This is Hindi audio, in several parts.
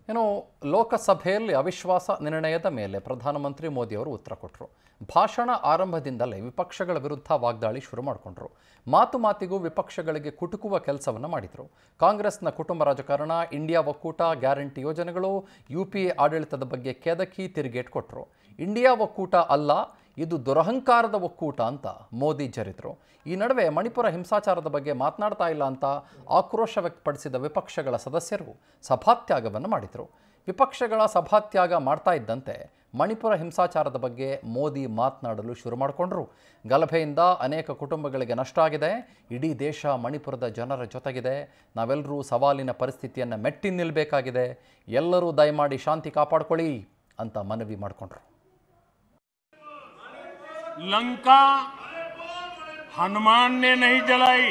ಇನ್ನು ಲೋಕಸಭೆಯಲ್ಲಿ ಅವಿಶ್ವಾಸ ನಿರ್ಣಯದ ಮೇಲೆ ಪ್ರಧಾನಮಂತ್ರಿ ಮೋದಿ ಅವರು ಉತ್ತರ ಕೊಟ್ಟರು. ಭಾಷಣ ಆರಂಭದಿಂದಲೇ ವಿಪಕ್ಷಗಳ ವಿರುದ್ಧ ವಾಗ್ದಾಳಿ ಶುರು ಮಾಡಿಕೊಂಡ್ರು. ಮಾತು ಮಾತಿಗೂ ವಿಪಕ್ಷಗಳಿಗೆ ಕುಟುಕುವ ಕೆಲಸವನ್ನು ಮಾಡಿದರು. ಕಾಂಗ್ರೆಸ್ನ ಕುಟುಂಬ ರಾಜಕಾರಣ, ಇಂಡಿಯಾ ಒಕ್ಕೂಟ, ಗ್ಯಾರಂಟಿ ಯೋಜನೆಗಳು, ಯುಪಿಎ ಆಡಳಿತದ ಬಗ್ಗೆ ಕೆದಕಿ ತಿರುಗೇಟ್ ಕೊಟ್ಟರು. ಇಂಡಿಯಾ ಒಕ್ಕೂಟ ಅಲ್ಲ, ಇದು ದುರಹಂಕಾರದ ಒಕ್ಕೂಟ ಅಂತ ಮೋದಿ ಜರಿದ್ರು. ಈ ನಡುವೆ ಮಣಿಪುರ ಹಿಂಸಾಚಾರದ ಬಗ್ಗೆ ಮಾತನಾಡ್ತಾ ಇಲ್ಲ ಅಂತ ಆಕ್ರೋಶ ವ್ಯಕ್ತಪಡಿಸಿದ ವಿಪಕ್ಷಗಳ ಸದಸ್ಯರು ಸಭಾತ್ಯಾಗವನ್ನು ಮಾಡಿದರು. ವಿಪಕ್ಷಗಳ ಸಭಾತ್ಯಾಗ ಮಾಡ್ತಾ ಇದ್ದಂತೆ ಮಣಿಪುರ ಹಿಂಸಾಚಾರದ ಬಗ್ಗೆ ಮೋದಿ ಮಾತನಾಡಲು ಶುರು ಮಾಡಿಕೊಂಡ್ರು. ಗಲಭೆಯಿಂದ ಅನೇಕ ಕುಟುಂಬಗಳಿಗೆ ನಷ್ಟ ಆಗಿದೆ. ಇಡೀ ದೇಶ ಮಣಿಪುರದ ಜನರ ಜೊತೆಗಿದೆ. ನಾವೆಲ್ಲರೂ ಸವಾಲಿನ ಪರಿಸ್ಥಿತಿಯನ್ನು ಮೆಟ್ಟಿ ನಿಲ್ಲಬೇಕಾಗಿದೆ. ಎಲ್ಲರೂ ದಯಮಾಡಿ ಶಾಂತಿ ಕಾಪಾಡ್ಕೊಳ್ಳಿ ಅಂತ ಮನವಿ ಮಾಡಿಕೊಂಡ್ರು. लंका हनुमान ने नहीं जलाई,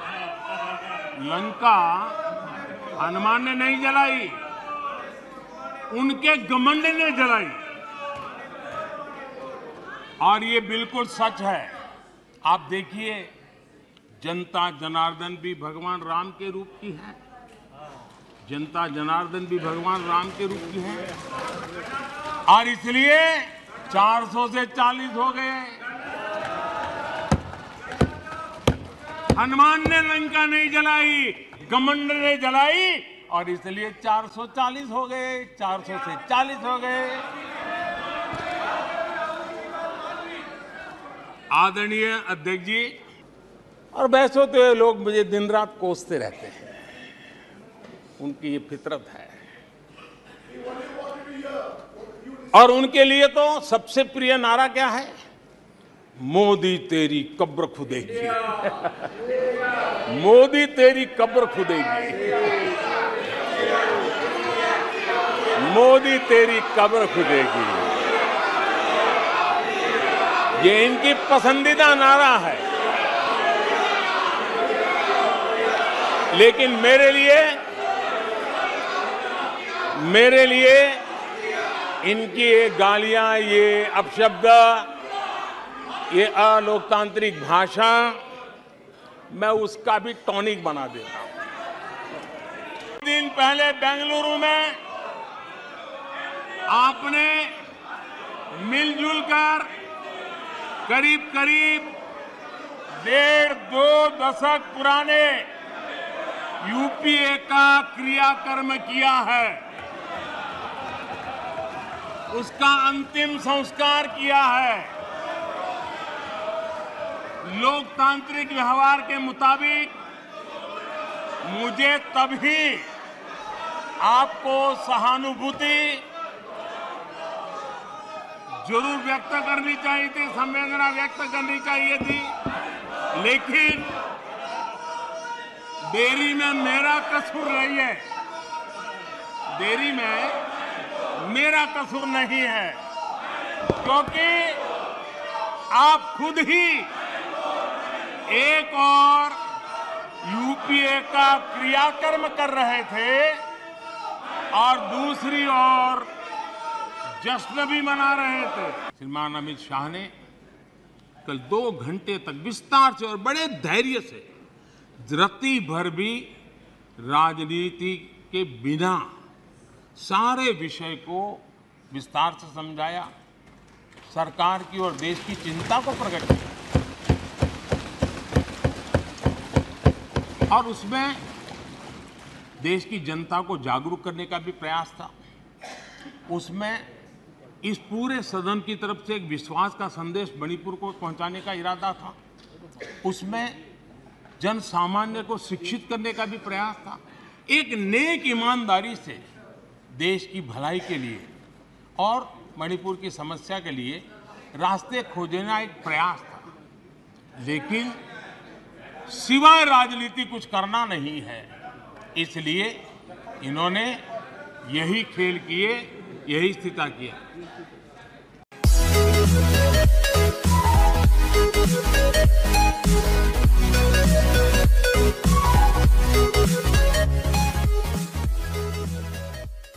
लंका हनुमान ने नहीं जलाई, उनके घमंड ने जलाई। और ये बिल्कुल सच है। आप देखिए, जनता जनार्दन भी भगवान राम के रूप की है, जनता जनार्दन भी भगवान राम के रूप की है। और इसलिए 400 से 40 हो गए। हनुमान ने लंका नहीं जलाई, घमंड ने जलाई, और इसलिए 440 हो गए, 400 से 40 हो गए। आदरणीय अध्यक्ष जी, और वैसे तो ये लोग मुझे दिन रात कोसते रहते हैं, उनकी ये फितरत है। और उनके लिए तो सबसे प्रिय नारा क्या है? मोदी तेरी कब्र खुदेगी, मोदी तेरी कब्र खुदेगी, मोदी तेरी कब्र खुदेगी। ये इनकी पसंदीदा नारा है। लेकिन मेरे लिए इनकी ये गालियां, ये अपशब्द, ये अलोकतांत्रिक भाषा, मैं उसका भी टॉनिक बना देता हूं। दिन पहले बेंगलुरु में आपने मिलजुल कर करीब 1.5-2 दशक पुराने यूपीए का क्रियाकर्म किया है, उसका अंतिम संस्कार किया है। लोकतांत्रिक व्यवहार के मुताबिक मुझे तभी आपको सहानुभूति जरूर व्यक्त करनी चाहिए थी, संवेदना व्यक्त करनी चाहिए थी, लेकिन देरी में मेरा कसूर नहीं है, देरी में मेरा कसूर नहीं है, क्योंकि आप खुद ही एक और यूपीए का क्रियाकर्म कर रहे थे और दूसरी ओर जश्न भी मना रहे थे। श्रीमान अमित शाह ने कल 2 घंटे तक विस्तार से और बड़े धैर्य से रत्ती भर भी राजनीति के बिना सारे विषय को विस्तार से समझाया, सरकार की और देश की चिंता को प्रकट किया। और उसमें देश की जनता को जागरूक करने का भी प्रयास था। उसमें इस पूरे सदन की तरफ से एक विश्वास का संदेश मणिपुर को पहुंचाने का इरादा था। उसमें जन सामान्य को शिक्षित करने का भी प्रयास था। एक नेक ईमानदारी से देश की भलाई के लिए और मणिपुर की समस्या के लिए रास्ते खोजना एक प्रयास था। लेकिन सिवाय राजनीति कुछ करना नहीं है, इसलिए इन्होंने यही खेल किए, यही स्थिति किया।